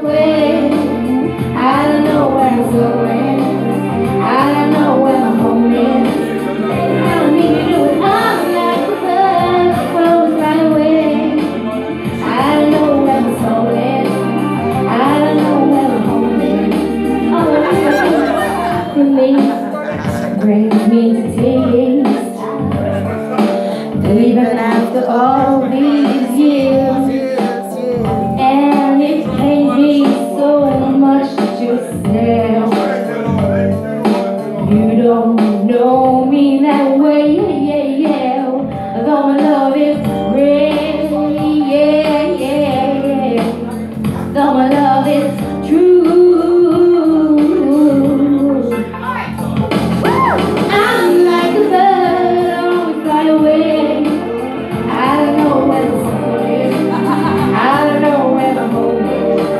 way. I don't know where I'm going. I don't know where I'm going. I don't need to do it all like the sun flows my way. I don't know where I'm going. I don't know where I'm going. Oh, feelings brings me to tears. Even after all these years, and it pains me so much to say you don't know me that way, yeah, yeah. Though my love is real, yeah, yeah, yeah. Though my love is